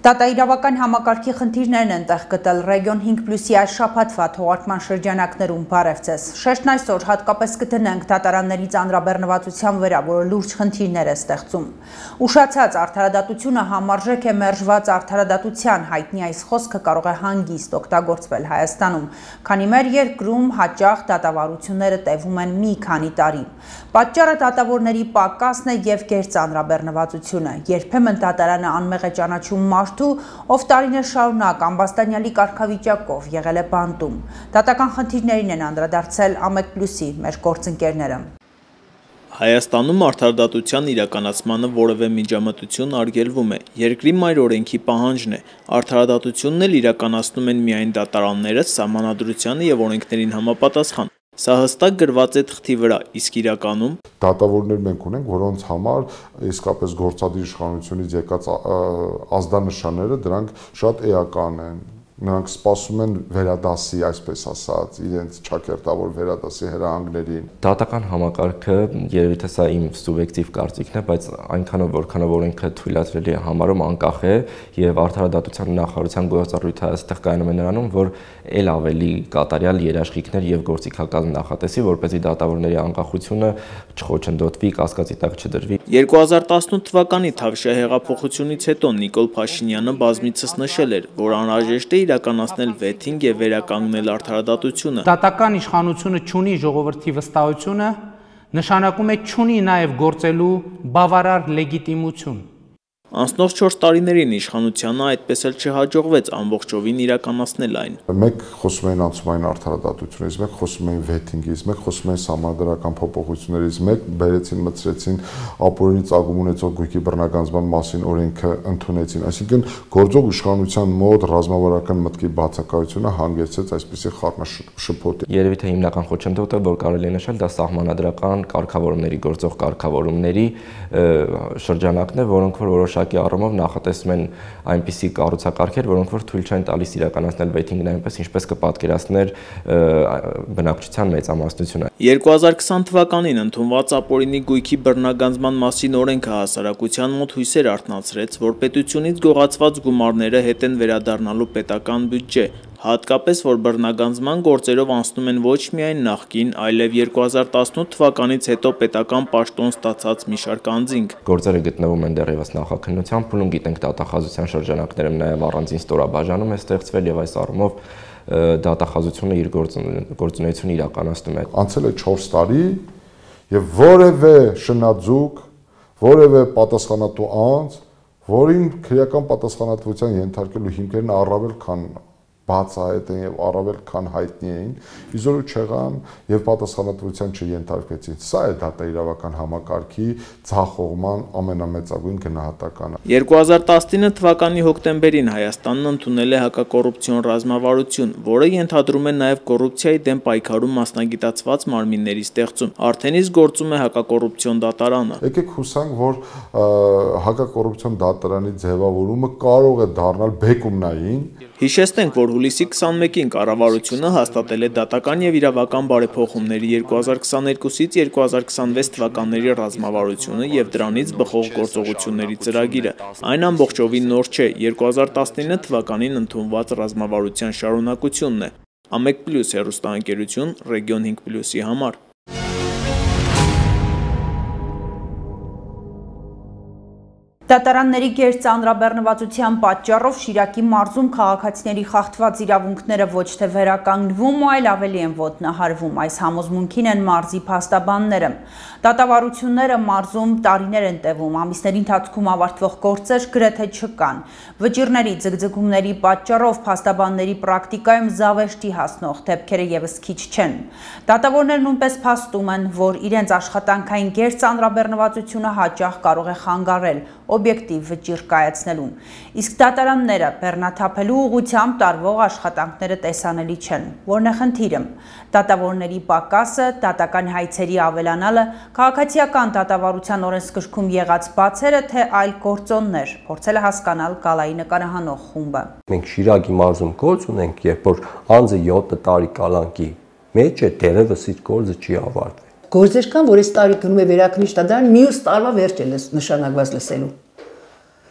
Դատաիրավական համակարգի խնդիրներն են տեղ գտել Region 5+-ի այս շաբաթվա թողարկման շրջանակներում բարևձեզ։ Շեշտն այսօր հատկապես կդնենք դատարանների ծանրաբեռնվածության վրա, որը լուրջ խնդիրներ է ստեղծում։ Ուշացած արդարադատությունը համարժեք է մերժված արդարադատության, հայտնի այս խոսքը կարող է հանգիստ օգտագործվել Հայաստանում, քանի մեր երկրում հաճախ դատավարությունները տևում են մի քանի տարի։ Պատճառը դատավորների պակասն է և գերծանրաբեռնվածությունը։ Երբեմն դատարանը անմեղ է ճանաչում մարդու, ով տարիներ շարունակ ամբաստանյալի կարգավիճակով եղել է բանտում։ Դատական խնդիրներին են անդրադարձել Ամեկ+-ի մեր գործընկերները։ Հայաստանում արդարադատության իրականացմանը որևէ միջամտություն արգելվում է, երկրի մայր օրենքի պահանջն է, արդարադատությունն էլ իրականացնում են միայն դատարանները սահմանադրությանը և օրենքներին համապատասխան։ Սա հստակ գրված է թղթի վրա, իսկ իրականում դատավորներ մենք ունենք, որոնց համար իսկապես գործադիր իշխանությունից եկած ազդանշանները դրանք շատ էական են։ Նրանք սպասում են վերադասի, այսպես ասած, իրենց ճակերտավոր վերադասի հրահանգներին։ Դատական համակարգը երևի թե սա իմ սուբյեկտիվ կարծիքն է, բայց այնքանով որքանով օրենքը թույլատրելի է համարում անկախ է եւ արդարադատության նախարարության գործառույթը այստեղ կայանում է նրանում, որ ել ավելի կատարյալ երաշխիքներ եւ գործիքական նախատեսի, որպեսզի դատավորների անկախությունը չխոչընդոտվի, կասկածի տակ չդրվի։ 2018 թվականի Թավշյա հեղափոխությունից հետո Նիկոլ Փաշինյանը բազմիցս նշել էր, որ անհրաժեշտ է իրականացնել վեթինգ եւ վերականգնել արդարադատությունը։ Դատական իշխանությունը չունի ժողովրդի վստահությունը, նշանակում է չունի նաեւ գործելու բավարար լեգիտիմություն։ Անցնող 4 տարիներին իշխանությանը այդպես էլ չհաջողվեց ամբողջովին իրականացնել այն։ Մեկ խոսում էին անցումային արդարադատությունից, մեկ խոսում էին վեթինգից, մեկ խոսում էին սահմանադրական փոփոխություններից, մեկ բերեցին մտցրեցին ապօրինի ծագում ունեցող գույքի բռնագանձման մասին օրենքը ընդունեցին, այսինքն գործող իշխանության մոտ ռազմավարական մտքի բացակայությունը հանգեցրեց այսպիսի խառնաշփոթի։ Երևի թե հիմնական խոչընդոտը, որ կարելի է նշել, դա սահմանադրական կարգավորումների, գործող կարգավորումների շրջանակն է, որոնք որ որոշակի առումով նախատեսում են այնպիսի կառուցակարգեր, որոնք որ թույլ չեն տալիս իրականացնել վեթինգն այնպես, ինչպես կպատկերացներ բնակչության մեծամասնությունը։ 2020 թվականին ընդունված ապօրինի գույքի բռնագանձման մասին օրենքը հասարակության մոտ հույսեր արթնացրեց, որ պետությունից գողացված գումարները հետ են վերադառնալու պետական բյուջե, հատկապես որ բռնագանձման գործերով անցնում են ոչ միայն նախկին, այլև 2018 թվականից հետո պետական պաշտոն ստացած մի շարք անձինք։ Գործերը գտնվում են դեռևս նախաքննության փուլում, գիտենք դատախազության շրջանակներում նաև առանձին ստորաբաժանում է ստեղծվել եւ այս առումով դատախազությունը իր գործունեությունը իրականացնում է։ Անցել է 4 տարի եւ որևէ շնաձուկ, որևէ պատասխանատու անձ, որին քրեական պատասխանատվության ենթարկելու հիմքերն առավել քան բացահայտ են եւ առավել քան հայտնի էին, իզորու չեղան եւ պատասխանատվության չենթարկվեցին։ Սա է դատաիրավական համակարգի ձախողման ամենամեծագույն գնահատականը։ 2019 թվականի հոկտեմբերին Հայաստանն ընդունել է հակակոռուպցիոն ռազմավարություն, որը ենթադրում է նաեւ կոռուպցիայի դեմ պայքարում մասնագիտացված մարմինների ստեղծում։ Արդեն իսկ գործում է հակակոռուպցիոն դատարանը։ Եկեք հուսանք, որ հակակոռուպցիոն դատարանի ձևավորումը կարող է դառնալ բեկումնային։ Հիշեցնենք, որ հուլիսի 21-ին կառավարությունը հաստատել է դատական եւ իրավական բարեփոխումների 2022-ից 2026 թվականների ռազմավարությունը եւ դրանից բխող գործողությունների ծրագիրը։ Այն ամբողջովին նոր չէ, 2019 թվականին ընդունված ռազմավարության շարունակությունն է։ Ամեկ+ հեռուստաընկերություն Region 5+-ի համար։ Դատարանների գերծանրաբեռնվածության պատճառով Շիրակի մարզում քաղաքացիների խախտված իրավունքները ոչ թե վերականգնվում, այլ ավելի են ոտնահարվում։ Այս համոզմունքին են մարզի փաստաբանները։ Դատավարությունները մարզում տարիներ են տևում, ամիսների ընթացքում ավարտվող գործեր գրեթե չկան։ Վճիռների ձգձգումների պատճառով փաստաբանների պրակտիկայում զավեշտի հասնող դեպքերը ևս քիչ չեն։ Դատավորները նույնպես փաստում են, որ իրենց աշխատանքային գերծանրաբեռնվածությունը հաճախ կարող է խանգարել օբյեկտիվ վճիռ կայացնելուն, իսկ դատարանները բեռնաթափելու ուղղությամբ տարվող աշխատանքները տեսանելի չեն, որն է խնդիրը։ Դատավորների պակասը, դատական հայցերի ավելանալը, քաղաքացիական դատավարության օրենսգրքում եղած բացերը, թե այլ գործոններ, փորձել է հասկանալ Գալայի նկարահանող խումբը։ Մենք Շիրակի մարզում գործ ունենք, երբ որ անձը 7 տարի կալանքի մեջ է, դեռևս իր գործը չի ավարտվել։ Գործեր կան, որ այս տարի գնում է վերաքննիչ դատարան, մյուս տարվա վերջ է նշանակված լսելու։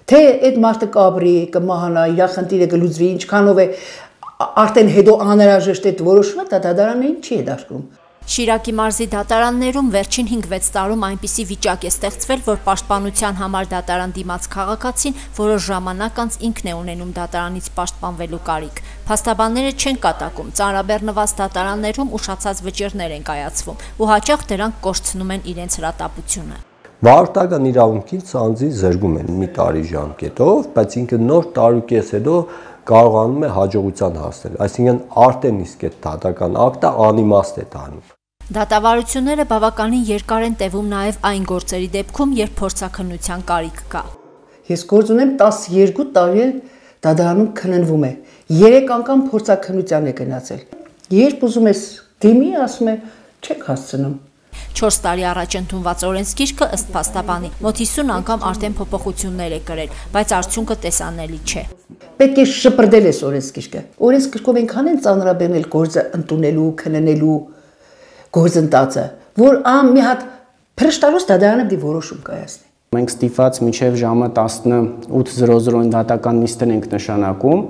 Թե այդ մարդը կաբրի, կմահանա, իր խնդիրը կլուծվի, ինչքանով է արդեն հետո անհրաժեշտ այդ որոշումը, դա դատարաններին չի հետաքրքրում։ Շիրակի մարզի դատարաններում վերջին 5-6 տարում այնպիսի վիճակ է ստեղծվել, որ պաշտպանության համար դատարան դիմաց քաղաքացին որոշ ժամանակ անց ինքն է ունենում դատարանից պաշտպանվելու կարիք։ Փաստաբանները չեն կատակում, ծանրաբեռնված դատարաններում ուշացած վճիռներ են կայացվում ու հաճախ դրանք կորցնում են իրենց հրատապությունը։ Վարորդական իրավունքից անձի զրկում են մի տարի ժամկետով, բայց ինքը նոր տարուկես հետո կարողանում է հաջողության հասնել, այսինքն արդեն իսկ այդ դատական ակտը անիմաստ է դառնում։ Դատավարությունները բավականին երկար են տևում նաև այն գործերի դեպքում, երբ փորձաքննության կարիք կա։ Ես գործ ունեմ 12 տարի դատարանում քննվում է, 3 անգամ փորձաքննության է գնացել։ Երբ ուզում ես դիմի, ասում է, չեք հասցնում։ 4 տարի առաջ ընդունված օրենսգիրքը ըստ փաստաբանի մոտ 50 անգամ արդեն փոփոխություններ է կրել, բայց արդյունքը տեսանելի չէ։ Պետք է շպրդել այս օրենսգիրքը։ Օրենսգիրքով այնքան են ծանրաբեռնել գործը ընդունելու, քննելու գործընթացը, որ մի հատ փրշտալուց դատարանը դի որոշում կայացնի։ Մենք ստիպված մինչև ժամը 18:00-ին դատական նիստեր ենք նշանակում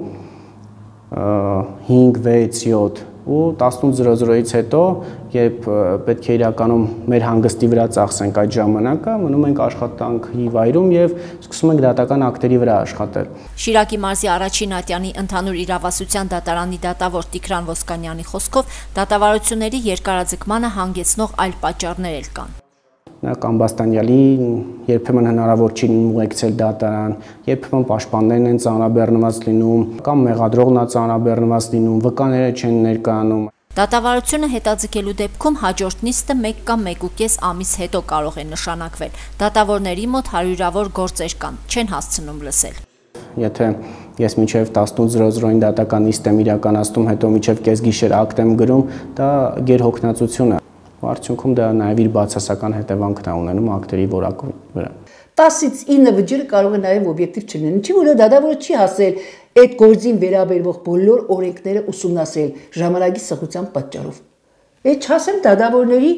5, 6, 7 ու 18:00-ից հետո, երբ պետք է իրականում մեր հանգստի վրա ծախսենք այդ ժամանակը, մնում ենք աշխատանքի վայրում եւ սկսում ենք դատական ակտերի վրա աշխատել։ Շիրակի մարզի առաջին ատյանի ընդհանուր իրավասության դատարանի դատավոր Տիգրան Ոսկանյանի խոսքով դատավարությունների երկարաձգմանը հանգեցնող այլ պատճառներ էլ կան։ Կամբաստանյալի երբեմն հնարավոր չի ուղեկցել դատարան, երբեմն պաշտպաններն են ծանրաբեռնված լինում, կամ մեղադրողն է ծանրաբեռնված լինում, վկաները չեն ներկայանում։ Դատավարությունը հետաձգելու դեպքում հաջորդ նիստը 1 կամ 1.5 ամիս հետո կարող է նշանակվել։ Դատավորների մոտ հարյուրավոր գործեր կան, չեն հասցնում լսել։ Եթե ես մինչև 18:00-ին դատական նիստ եմ իրականացնում, հետո մինչև կեսգիշեր ակտ եմ գրում, դա գերհոգնածություն է։ Արդյունքում դա նաև իր բացասական հետևանքն է ունենում ակտերի որակի վրա։ 10-ից 9 վճիռը կարող է նաև օբյեկտիվ չլինել։ Ինչի՞ որ դատավորը չի հասել այդ գործին վերաբերող բոլոր օրենքները ուսումնասիրել ժամանակի սխության պատճառով։ Այդ չասեմ դատավորների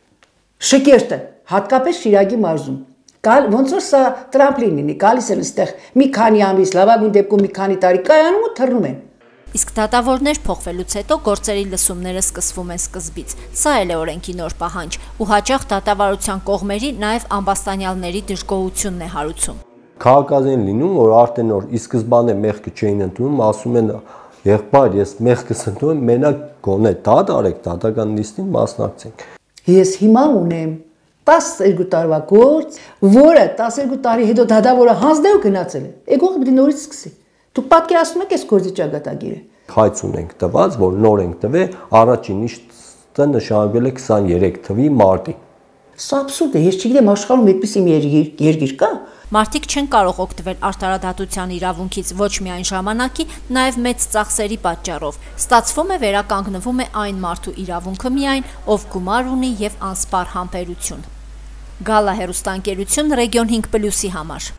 շքերթը, հատկապես Շիրակի մարզում։ Ոնց որ սա տրամպլին լինի, գալիս են այստեղ մի քանի ամիս, լավագույն դեպքում մի քանի տարի կայանում ու թռնում են։ Իսկ դատավորներ փոխվելուց հետո գործերի լսումները սկսվում են սկզբից։ Սա էլ է օրենքի նոր պահանջ ու հաճախ դատավարության կողմերի նաև ամբաստանյալների դժգոհությունն է հարուցում։ Քաղաքազին լինում, որ արդեն որ ի սկզբանե մեղքը չէին ընդունում, ասում են եղբայր, ես մեղքս ընդունում եմ, մենակ գոնե դատ արեք, դատական նիստին մասնակցենք։ Ես հիմա ունեմ 12 տարվա գործ, որը 12 տարի հետո դատավորը հանձնելու գնացել է։ Եկող պետք է նորից սկսի։ Դուք պատկերացնում եք այս գործի ճակատագիրը։ Հայց ունենք տված, որ նոր ենք տվել, առաջին նիստը նշանակվել է 23 թվականի մարտի։ Սա աբսուրդ է, ես չգիտեմ աշխարհում այդպիսի մի երկիր կա։ Մարդիկ չեն կարող օգտվել արտարադատության իրավունքից ոչ միայն ժամանակի, նաև մեծ ծախսերի պատճառով։ Ստացվում է վերականգնվում է այն մարդու իրավունքը միայն, ով գումար ունի եւ անսպառ համբերություն։ Գալա հեռուստաընկերություն Region 5+-ի համար։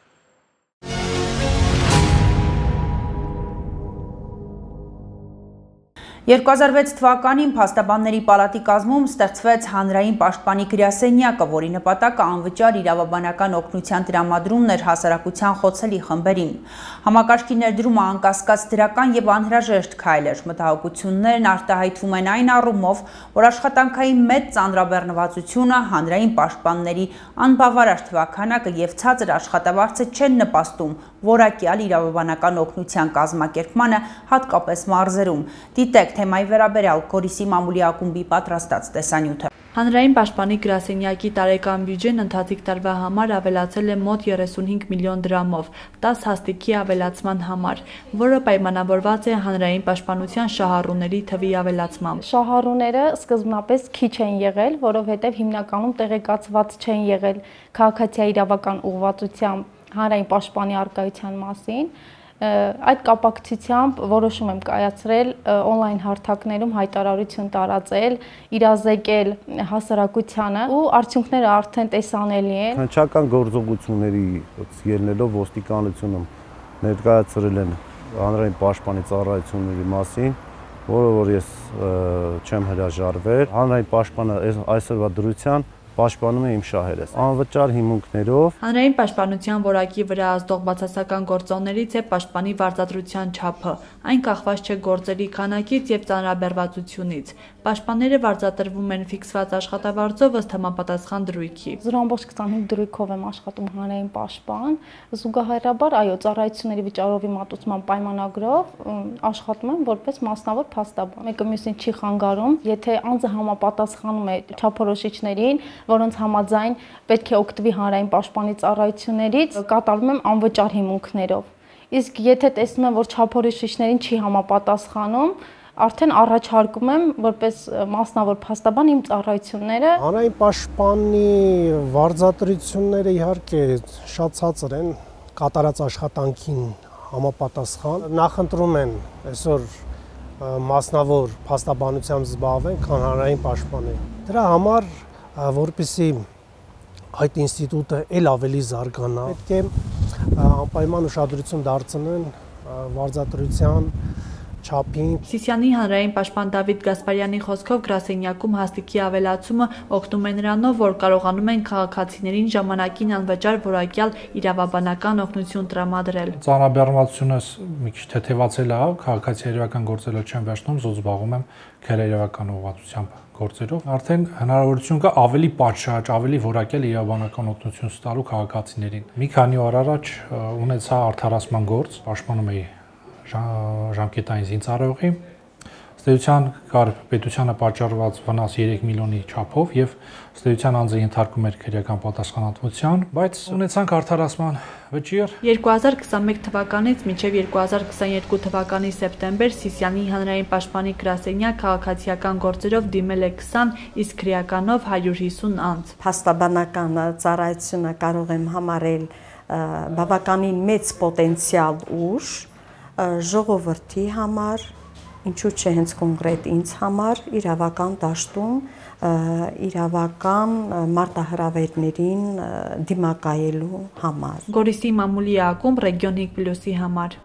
2006 թվականին Փաստաբանների պալատի կազմում ստեղծվեց հանրային պաշտպանի գրասենյակը, որի նպատակը անվճար իրավաբանական օգնության տրամադրումն էր հասարակության խոցելի խմբերին։ Համակարգի ներդրումը անկասկած դրական եւ անհրաժեշտ քայլ էր։ Մտահոգություններն արտահայտվում են այն առումով, որ աշխատանքային մեծ ծանրաբեռնվածությունը, հանրային պաշտպանների անբավարար թվաքանակը եւ ցածր աշխատավարձը չեն նպաստում որակյալ իրավաբանական օգնության կազմակերպմանը, հատկապես մարզերում։ Դիտեք թեմայի վերաբերյալ Գորիսի մամուլի ակումբի պատրաստած տեսանյութը։ Հանրային պաշտպանի գրասենյակի տարեկան բյուջեն ընթացիկ տարվա համար ավելացել է մոտ 35 միլիոն դրամով, 10 հաստիքի ավելացման համար, որը պայմանավորված է հանրային պաշտպանության շահառուների թվի ավելացմամբ։ Շահառուները սկզբնապես քիչ են եղել, որովհետև հիմնականում տեղեկացված չեն եղել քաղաքացիական իրավական ուղղվածությամբ հանրային պաշտպանի առկայության մասին։ Այդ կապակցությամբ որոշում եմ կայացրել on-line հարթակներում հայտարարություն տարածել, իրազեկել հասարակությանը ու արդյունքները արդեն տեսանելի են։ Քննչական գործողությունների ելնելով ոստիկանությունը ներկայացրել են հանրային պաշտպանի ծառայությունների մասին, որը որ ես չեմ հրաժարվել։ Հանրային պաշտպանը այսօրվա դրության պաշտպանում է իմ շահերս անվճար հիմունքներով։ Հանրային պաշտպանության որակի վրա ազդող բացասական գործոններից է պաշտպանի վարձատրության չափը։ Այն կախված չէ գործերի քանակից եւ ծանրաբեռվածությունից։ Պաշտպանները վարձատրվում են ֆիքսված աշխատավարձով ըստ համապատասխան դրույքի։ 0.25 դրույքով եմ աշխատում հանրային պաշտպան, զուգահեռաբար այո ծառայությունների վճարովի մատուցման պայմանագրով աշխատում եմ որպես մասնավոր փաստաբան։ Մեկը մյուսին չի խանգարում, եթե անձը համապատասխանում է չափորոշիչներին, որոնց համաձայն պետք է օգտվի հանրային պաշտպանի ծառայություններից, կատարում եմ անվճար հիմունքներով։ Իսկ եթե տեսնում եմ, որ չափորոշիչներին չի համապատասխանում, արդեն առաջարկում եմ որպես մասնավոր փաստաբան իմ ծառայությունները։ Հանրային պաշտպանի վարձատրությունները իհարկե շատ ցածր են կատարած աշխատանքին համապատասխան։ Նախընտրում են այսօր մասնավոր փաստաբանությամբ զբաղվեն, քան հանրային պաշտպանները։ Դրա համար որպեսզի այդ ինստիտուտը ել ավելի զարգանա, պետք է անպայման ուշադրություն դարձնեն վարձատրության չափին։ Սիսիանի հանրային պաշտպան Դավիթ Գասպարյանի խոսքով գրասենյակում հաստիքի ավելացումը օգնում է նրանով, որ կարողանում են քաղաքացիներին ժամանակին անվճար որակյալ իրավաբանական օգնություն տրամադրել։ Ծանրաբեռնվածությունը մի քիչ թեթևացել է, քաղաքացի իրավական գործելով չեմ վերջնում, զբաղվում եմ քերայրավական ուղղվածությամբ գործերով, արդեն հնարավորություն կա ավելի պատշաճ, ավելի որակյալ իրավաբանական օգնություն ստանալու քաղաքացիներին։ Մի քանի օր առաջ ունեցա արդարացման գործ, պաշտպանում էի ժամկետային զինծառայողի, ըստ կար պետությանը պատճառված վնաս 3 միլիոնի չափով եւ ըստ անձը ենթարկում էր քրեական պատասխանատվության, բայց ունեցանք արդարացման վճիռ։ 2021 թվականից մինչև 2022 թվականի սեպտեմբեր Սիսիանի հանրային պաշտպանի գրասենյակ քաղաքացիական գործերով դիմել է 20, իսկ քրեականով 150 անձ։ Փաստաբանական ծառայությունը կարող եմ համարել բավականին մեծ պոտենցիալ ուժ ժողովրդի համար, ինչու՞ չէ հենց կոնկրետ ինձ համար, իրավական դաշտում իրավական մարտահրավերներին դիմակայելու համար։ Գորիսի մամուլի ակումբ Region 5+-ի համար։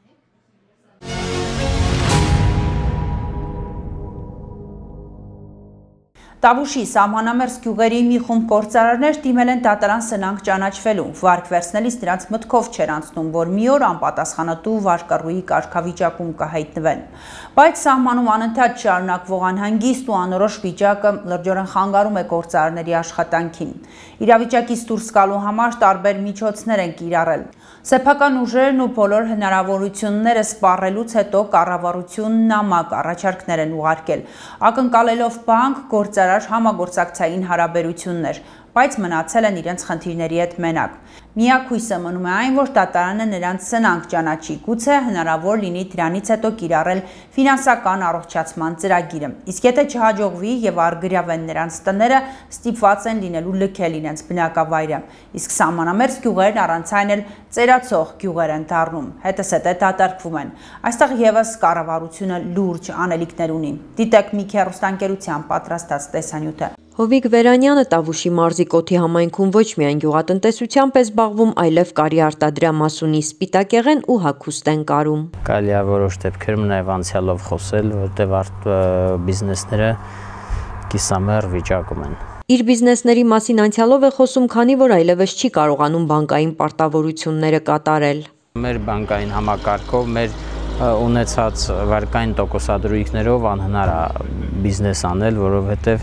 Տավուշի սահմանամերձ գյուղերի մի խումբ գործարարներ դիմել են դատարան սնանկ ճանաչվելու, վարկ վերցնելիս նրանց մտքով չէր անցնում, որ մի օր անպատասխանատու վարկառուի կարգավիճակում կհայտնվեն։ Բայց սահմանում անընդհատ շարունակվող անհանգիստ ու անորոշ վիճակը լրջորեն խանգարում է գործարարների աշխատանքին։ Իրավիճակից դուրս գալու համար տարբեր միջոցներ են կիրառել։ Սեփական ուժերն ու բոլոր հնարավորությունները սպառելուց հետո կառավարությունն նամակ առաջարկներ են ուղարկել, ակնկալելով բանկ, գործարար համագործակցային հարաբերություններ, բայց մնացել են իրենց խնդիրների հետ մենակ։ Միակ հույսը մնում է այն, որ դատարանը նրանց սնանկ ճանաչի, գուցե հնարավոր լինի դրանից հետո կիրառել ֆինանսական առողջացման ծրագիրը։ Իսկ եթե չհաջողվի եւ առգրավեն նրանց տները, ստիպված են լինելու լքել իրենց բնակավայրը։ Իսկ սահմանամերձ գյուղերն առանց այն էլ ծերացող գյուղեր են դառնում, հետզհետե դատարկվում են։ Այստեղ եւս կառավարությունը լուրջ անելիքներ ունի։ Դիտեք մի հեռուստաընկերության պատրաստած տեսանյութը։ Հովիկ Վերանյանը Տավուշի մարզի Կոթի համայնքում ոչ միայն գյուղատնտեսությամբ է զբաղվում, այլև կարի արտադրամասունի սպիտակեղեն ու հագուստ են կարում։ Կարելի է որոշ դեպքերում նաև անցյալով խոսել, որտեղ բիզնեսները կիսամեռ վիճակում են։ Իր բիզնեսների մասին անցյալով է խոսում, քանի որ այլևս չի կարողանում բանկային պարտավորությունները կատարել։ Մեր բանկային համակարգով, մեր ունեցած վարկային տոկոսադրույքներով անհնար է բիզնես անել, որովհետև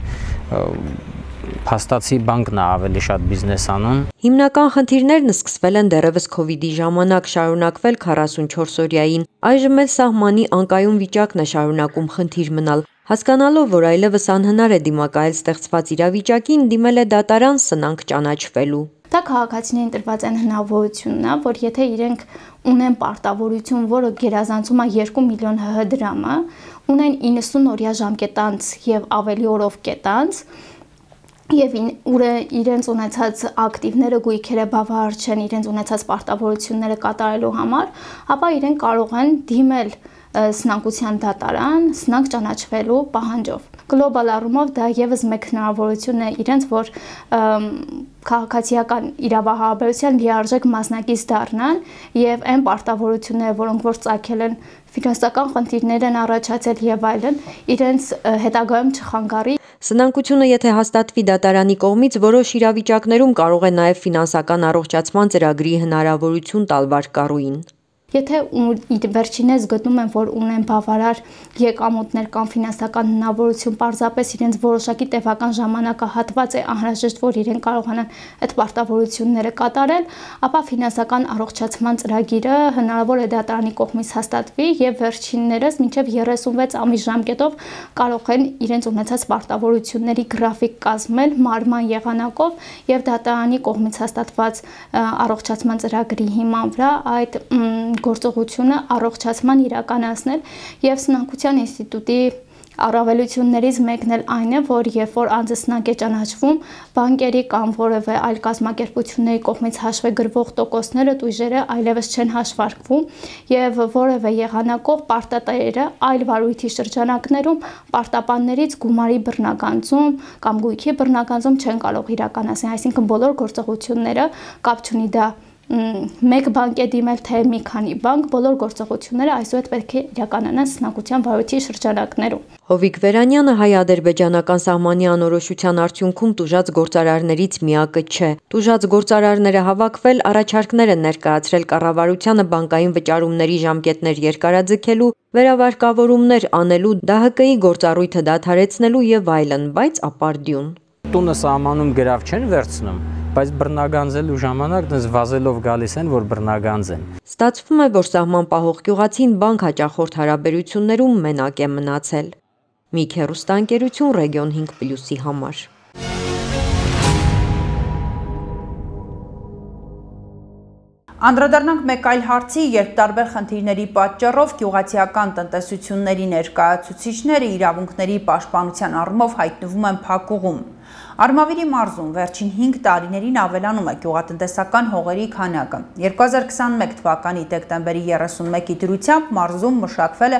փաստացի բանկն է ավելի շատ բիզնես անում։ Հիմնական խնդիրներն սկսվել են դեռևս Քովիդի ժամանակ, շարունակվել 44 օրյային։ Այժմ էլ սահմանի անկայուն վիճակն է շարունակում խնդիր մնալ։ Հասկանալով, որ այլևս անհնար է դիմակայել ստեղծված իրավիճակին, դիմել է դատարան սնանկ ճանաչվելու։ Դա քաղաքացիներին տրված այն հնարավորությունն է, որ եթե իրենք ունեն պարտավորություն, որը գերազանցում է 2 միլիոն ՀՀ դրամը, ունեն 90 օրյա ժամկետանց եւ ավելի օրով կետանց, եւ իրենց ունեցած ակտիվները գույքերը բավարար չեն իրենց ունեցած պարտավորությունները կատարելու համար, ապա իրենք կարող են դիմել սնանկության դատարան, սնանկ ճանաչվելու պահանջով։ Գլոբալ առումով դա եւս մեկ հնարավորություն է իրենց, որ քաղաքացիական իրավահարաբերության լիարժեք մասնակից դառնան եւ այն պարտավորությունները, որոնք որ ծագել են, ֆինանսական խնդիրներ են առաջացել եւ այլն, իրենց հետագայում չխանգարի։ Սնանկությունը եթե հաստատվի դատարանի կողմից, որոշ իրավիճակներում կարող է նաև ֆինանսական առողջացման ծրագրի հնարավորություն տալ վարկառուին։ Եթե վերջինս գտնում են, որ ունեն բավարար եկամուտներ կամ ֆինանսական հնարավորություն, պարզապես իրենց որոշակի տևական ժամանակահատված է անհրաժեշտ, որ իրեն կարողանան այդ պարտավորությունները կատարել, ապա ֆինանսական առողջացման ծրագիրը հնարավոր է դատարանի կողմից հաստատվի եւ վերջիններս մինչեւ 36 ամիս ժամկետով կարող են իրենց ունեցած պարտավորությունների գրաֆիկ կազմել մարման եղանակով եւ դատարանի կողմից հաստատված առողջացման ծրագրի հիման վրա այդ գործողությունը առողջացման իրականացնել եւ սնանկության ինստիտուտի առավելություններից մեկն էլ այն է, որ երբ որ անձը սնանկ է ճանաչվում, բանկերի կամ որևէ այլ կազմակերպությունների կողմից հաշվեգրվող տոկոսները, տույժերը այլևս չեն հաշվարկվում եւ որևէ եղանակով պարտատերերը այլ վարույթի շրջանակներում պարտապաններից գումարի բռնագանձում կամ գույքի բռնագանձում չեն կարող իրականացնել, այսինքն բոլոր գործողությունները կապ չունի դա մեկ բանկ է դիմել, թե մի քանի բանկ, բոլոր գործողությունները այսուհետ պետք է իրականանան սնանկության վարույթի շրջանակներում։ Հովիկ Վերանյանը հայ-ադրբեջանական սահմանի անորոշության արդյունքում տուժած գործարարներից միակը չէ։ Տուժած գործարարները հավաքվել, առաջարկներ են ներկայացրել կառավարությանը բանկային վճարումների ժամկետներ երկարաձգելու, վերավարկավորումներ անելու, ԴՀԿ-ի գործառույթը դադարեցնելու եւ այլն, բայց ապարդյուն։ Տունը սահմանում գրավ չեն վերցնում, բայց բռնագանձելու ժամանակ դες վազելով գալիս են, որ բռնագանձեն։ Ստացվում է, որ սահման պահող գյուղացին բանկ հաճախորդ հարաբերություններում մենակ է մնացել։ Մի հեռուստաընկերություն Ռեգիոն 5+-ի համար։ Անդրադառնանք մեկ այլ հարցի, երբ տարբեր խնդիրների պատճառով գյուղացիական տնտեսությունների ներկայացուցիչները իրավունքների պաշտպանության առումով հայտնվում են փակուղում։ Արմավիրի մարզում վերջին 5 տարիներին ավելանում է գյուղատնտեսական հողերի քանակը։ 2021 թվականի դեկտեմբերի 31-ի դրությամբ մարզում մշակվել է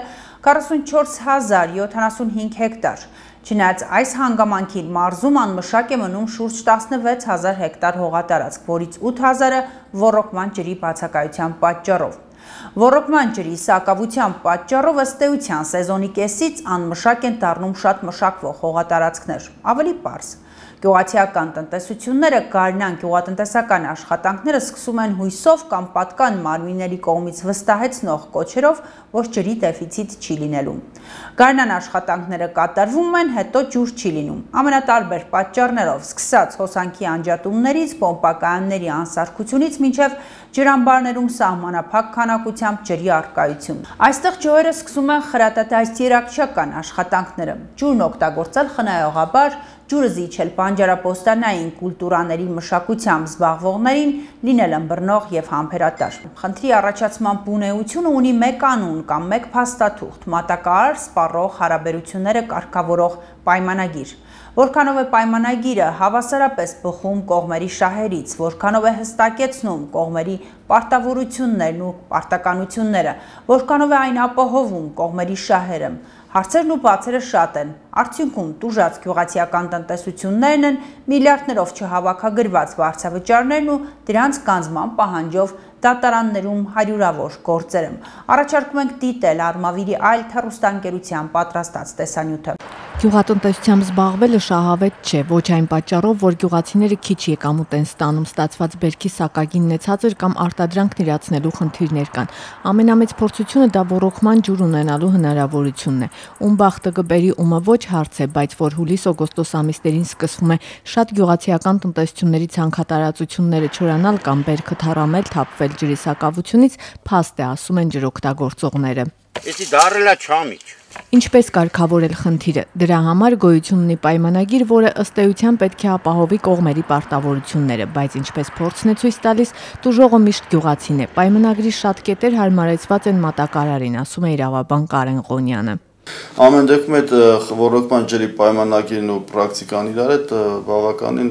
44075 հեկտար։ Չնայած այս հանգամանքին մարզում անմշակ է մնում շուրջ 16000 հեկտար հողատարածք, որից 8000-ը ոռոգման ջրի բացակայության պատճառով։ Ոռոգման ջրի սակավության պատճառով ըստ էության սեզոնի կեսից անմշակ են դառնում շատ մշակվող հողատարածքներ։ Ավելի պարզ, գյուղացիական տնտեսությունները գարնան գյուղատնտեսական աշխատանքները սկսում են հույսով կամ պատկան մարմինների կողմից վստահեցնող կոչերով, որ ջրի դեֆիցիտ չի լինելու։ Գարնան աշխատանքները կատարվում են, հետո ջուր չի լինում։ Ամենատարբեր պատճառներով, սկսած հոսանքի անջատումներից, պոմպակայանների անսարքությունից մինչև ջրամբարներում սահմանափակ քանակությամբ ջրի առկայություն։ Այստեղ ջոերը սկսում են խրատատայցերակցական աշխատանքները, ջուրն օգտագործել խնայողաբար, ջուրը զիջել բանջարապոստանային կուլտուրաների մշակությամբ զբաղվողներին, լինել ըմբռնող եւ համբերատար։ Խնդրի առաջացման բունեությունը ունի մեկ անուն կամ մեկ փաստաթուղթ՝ մատակարար սպառող հարաբերությունները կարգավորող պայմանագիր։ Որքանով է պայմանագիրը հավասարապես բխում կողմերի շահերից, որքանով է հստակեցնում կողմերի պարտավորություններն ու պարտականությունները, որքանով է այն ապահովում կողմերի շահերը։ Հարցերն ու բացերը շատ են, արդյունքում տուժած գյուղացիական տնտեսություններն են, միլիարդներով չհավաքագրված վարձավճարներն ու դրանց կանձման պահանջով դատարաններում հարյուրավոր գործերը։ Առաջարկում ենք դիտել Արմավիրի այլ հեռուստաընկերության պատրաստած տեսանյութը։ Գյուղատնտեսությամբ զբաղվելը շահավետ չէ, ոչ այն պատճառով, որ գյուղացիները քիչ եկամուտ են ստանում, ստացված բերքի սակագինն է ցածր կամ արտադրանքն իրացնելու խնդիրներ կան։ Ամենամեծ փորձությունը դա ոռոգման ջուր ունենալու հնարավորությունն է։ Ում բախտը կբերի, ումը ոչ հարց է, բայց որ հուլիս-օգոստոս ամիսներին սկսվում է շատ գյուղացիական տնտեսությունների ցանքատարածությունները չորանալ կամ բերքը թառամել, թափվել ջրի սակավությունից, փաստ է, ասում են ջրօգտագործողները։ Էսի դարելա չամիջ։ Ինչպես կարգավորել խնդիրը։ Դրա համար գոյություն ունի պայմանագիր, որը ըստ էության պետք է ապահովի կողմերի պարտավորությունները, բայց ինչպես փորձն է ցույց տալիս, տուժողը միշտ գյուղացին է։ Պայմանագրի շատ կետեր հարմարեցված են մատակարարին, ասում է իրավաբան Կարեն Ղոնյանը։ Ամեն դեպքում այդ ոռոգման ջրի պայմանագիրն ու պրակտիկան իրար հետ բավականին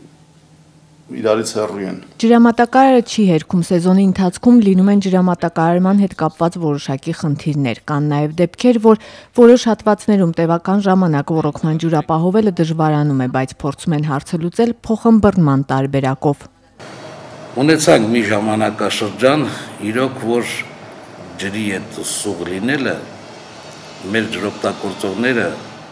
իրարից հեռու են։ Ջրամատակարարը չի հերքում, սեզոնի ընթացքում լինում են ջրամատակարարման հետ կապված որոշակի խնդիրներ։ Կան նաև դեպքեր, որ որոշ հատվածներում տևական ժամանակ ոռոգման ջուր ապահովելը դժվարանում է, բայց փորձում են հարցը լուծել փոխըմբռնման տարբերակով։ Ունեցանք մի ժամանակաշրջան, իրոք որ ջրի այդ սուղ լինելը մեր ջրօգտագործողները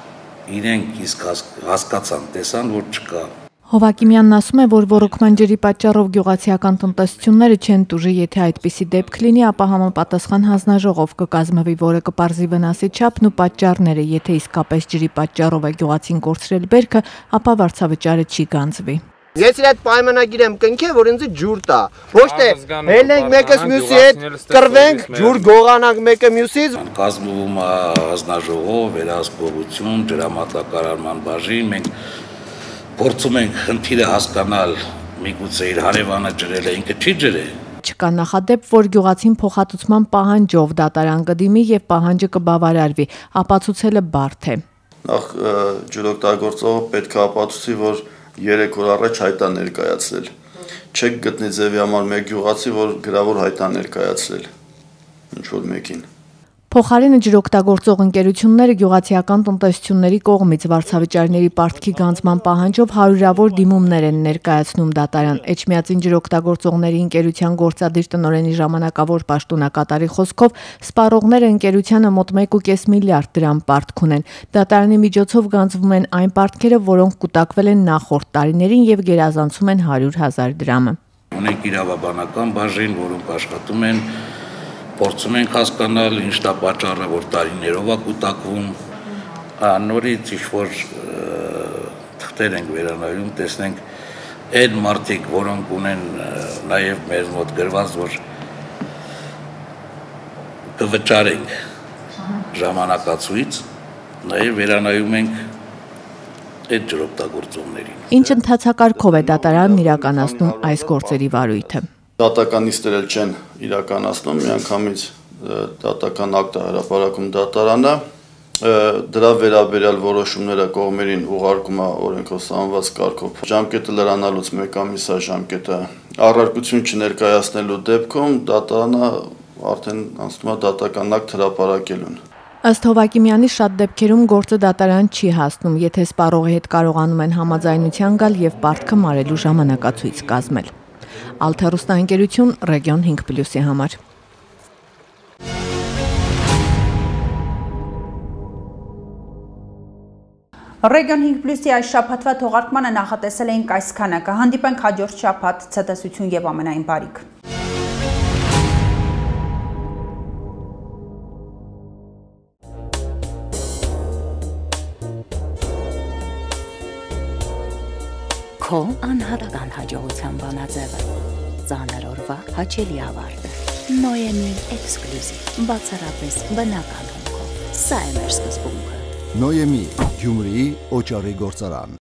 իրենք իսկ հասկացան, տեսան, որ չկա։ Հովակիմյանն ասում է, որ ոռոգման ջրի պատճառով գյուղացիական տնտեսությունները չեն տուժի, եթե այդպիսի դեպք լինի, ապա համապատասխան հանձնաժողով կկազմվի, որը կպարզի վնասի չափն ու պատճառները, եթե իսկապես ջրի պատճառով է գյուղացին կորցրել բերքը, ապա վարձավճարը չի գանձվի։ Ես իր այդ պայմանագիր եմ կնքել, որ ինձ ջուր տա։ Ոչ թե հելնենք մեկս մյուսի հետ, կռվենք, ջուր գողանանք մեկը մյուսից։ Կազմվում է հանձնաժողով, վերահսկողություն, ջրամատակարարման բաժին, մենք փորձում ենք խնդիրը հասկանալ, միգուցե իր հարևանը ջրել է, ինքը չի ջրել։ Չկա նախադեպ, որ գյուղացին փոխհատուցման պահանջով դատարան կդիմի եւ պահանջը կբավարարվի, ապացուցելը բարդ է։ Նախ ջրօգտագործողը պետք է ապացուցի, որ 3 օր առաջ հայտ է ներկայացրել։ Չեք գտնի ձևի համար մեկ գյուղացի, որ գրավոր հայտ է ներկայացրել ինչ որ մեկին։ Փոխարենը ջրօգտագործող ընկերությունները գյուղացիական տնտեսությունների կողմից վարձավճարների պարտքի գանձման պահանջով հարյուրավոր դիմումներ են ներկայացնում դատարան։ Էջմիածին ջրօգտագործողների ընկերության գործադիր տնօրենի ժամանակավոր պաշտոնակատարի խոսքով սպառողները ընկերությանը մոտ 1.5 միլիարդ դրամ պարտք ունեն։ Դատարանի միջոցով գանձվում են այն պարտքերը, որոնք կուտակվել են նախորդ տարիներին եւ գերազանցում են 100,000 դրամը։ Ունենք իրավաբանական բաժին, որոնք աշխատում են, փորձում ենք հասկանալ ինչ դա պատճառը, որ տարիներով է կուտակվում, նորից ինչ-որ թղթեր ենք վերանայում, տեսնենք այդ մարդիկ, որոնք ունեն նաև մեր մոտ գրված, որ կվճարենք ժամանակացույց, նաև վերանայում ենք այդ ջրօգտագործողներին։ Ինչ ընթացակարգով է դատարանն իրականացնում այս գործերի վարույթը։ Դատականիստերը չեն իրականացնում, միանգամից դատական ակտ է հրապարակում դատարանը, դրա վերաբերյալ որոշումները կողմերին ուղարկում է օրենքով սահմանված կարգով։ Ժամկետը լրանալուց 1 ամիս է ժամկետը։ Առարկություն չներկայացնելու դեպքում դատարանը արդեն անցնում է դատական ակտ հրապարակելուն։ Ըստ Հովակիմյանի շատ դեպքերում գործը դատարան չի հասնում, եթե սպառողի հետ կարողանում են համաձայնության գալ եւ պարտքը մարելու ժամանակացույց կազմել։ Ալթերոստաընկերություն Ռեգիոն 5+-ի համար։ Ռեգիոն 5+-ի այս շաբաթվա թողարկմանը նախատեսել էինք այսքանը, կհանդիպենք հաջորդ շաբաթ, ցտեսություն եւ ամենայն բարիք։ Քո անհատական հաջողության բանաձևը, ծանր օրվա հաճելի ավարտը, Նոյեմին էքսկլյուզիվ, բացառապես բնական հումքով, սա է մեր սկզբունքը։ Նոյեմի, Գյումրիի օճառի գործարան։